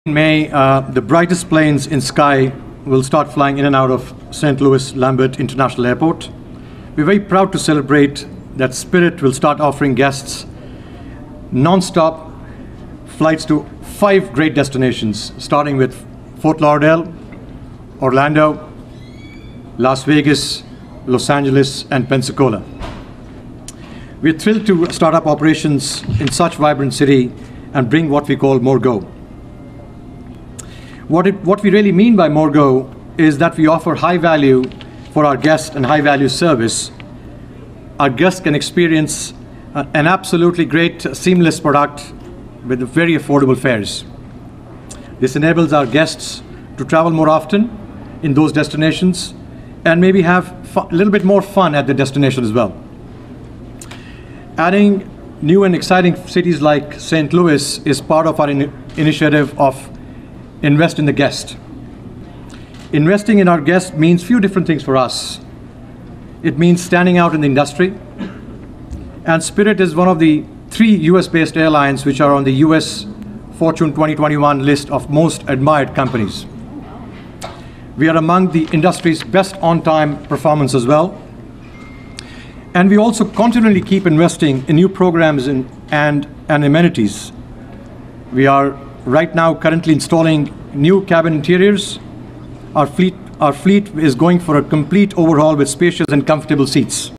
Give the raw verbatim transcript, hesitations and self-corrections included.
In May, uh, the brightest planes in sky will start flying in and out of Saint Louis Lambert International Airport. We're very proud to celebrate that Spirit will start offering guests non-stop flights to five great destinations, starting with Fort Lauderdale, Orlando, Las Vegas, Los Angeles, and Pensacola. We're thrilled to start up operations in such vibrant city and bring what we call more go. What, it, what we really mean by more go is that we offer high value for our guests and high value service. Our guests can experience uh, an absolutely great seamless product with very affordable fares. This enables our guests to travel more often in those destinations and maybe have a little bit more fun at the destination as well. Adding new and exciting cities like Saint Louis is part of our in initiative of Invest in the Guest. Investing in our guest means few different things for us. It means standing out in the industry. And Spirit is one of the three U S-based airlines which are on the U S Fortune twenty twenty-one list of most admired companies. We are among the industry's best on-time performance as well. And we also continually keep investing in new programs in, and, and amenities. We are right now currently installing new cabin interiors. Our fleet, our fleet is going for a complete overhaul with spacious and comfortable seats.